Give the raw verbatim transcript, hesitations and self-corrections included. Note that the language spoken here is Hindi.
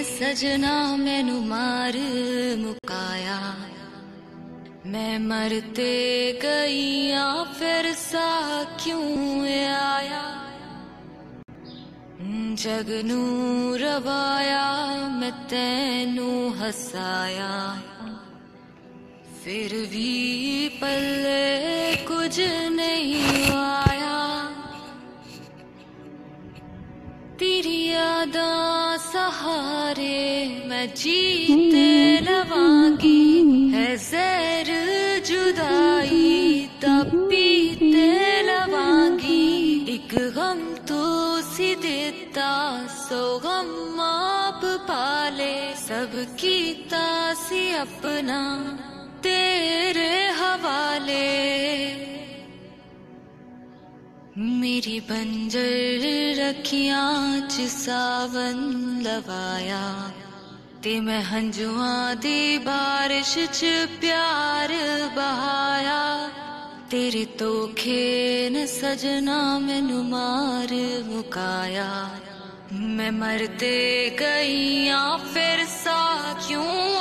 सजना मैनू मार मुकाया, मैं मरते गईया फिर सा क्यों आया। जग नू रवाया मैं तैनू हसाया, फिर भी पल्ले कुछ नहीं आया। तेरी यादां सहारे मैं जीते लवांगी, है ज़हर जुदाई तब पीते लवांगी। एक गम तो सी देता सो गम आप पाले, सब कीता सी अपना तेरे हवाले। मेरी बंजर अखियां च सावन लवाया, ते मैं हंजुआं दी बारिश च प्यार बहाया। तेरे धोखे ने सजना मैनू मार मुकाया, मैं मरते गईया फिर सा क्यों